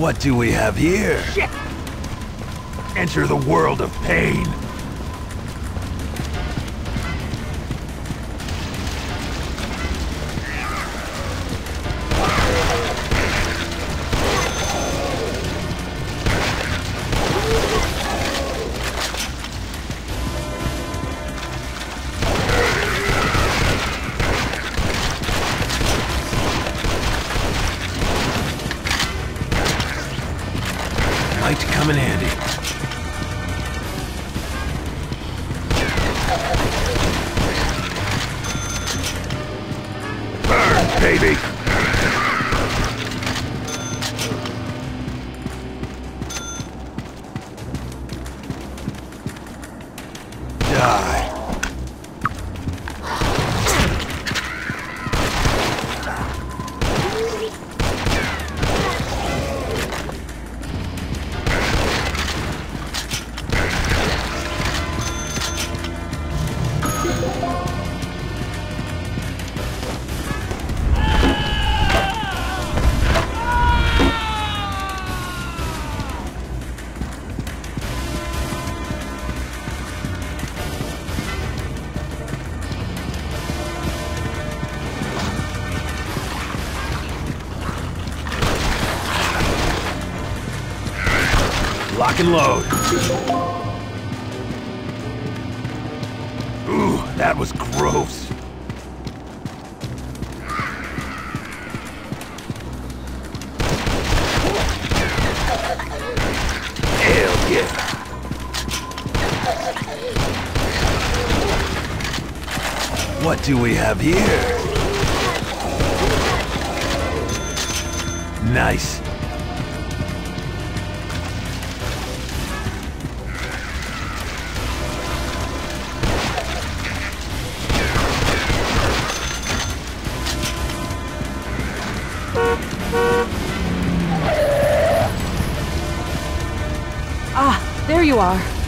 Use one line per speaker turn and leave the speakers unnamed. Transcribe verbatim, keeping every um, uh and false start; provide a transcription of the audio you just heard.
What do we have here?
Shit!
Enter the world of pain. Might come in handy. Burn, baby! Die. Lock and load. Ooh, that was gross. Hell yeah. What do we have here? Nice.
Ah, there you are.